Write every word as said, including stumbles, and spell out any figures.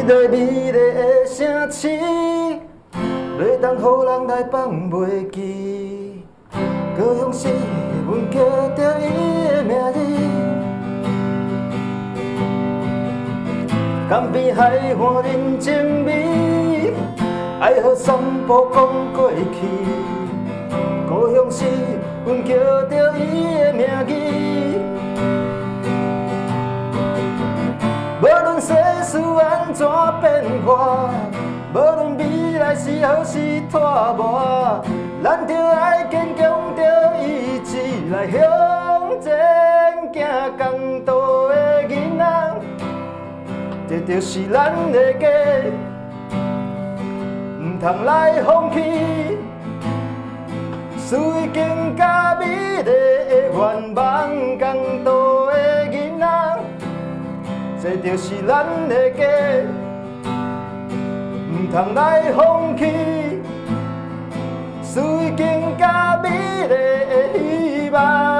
个美丽的城市，袂当予人来放袂记。高雄市，阮叫着伊的名字。江边海岸人情味，爱好散步讲过去。高雄市，阮叫着伊的名字。无论世事安怎变化，无论未来是好是拖磨，咱着爱坚强着意志来向前行。公道的囡仔，这就是咱的家，唔通来放弃。水更加美丽的愿望，公道的囡仔。这就是咱的家，唔通来放弃，水更加美丽的希望。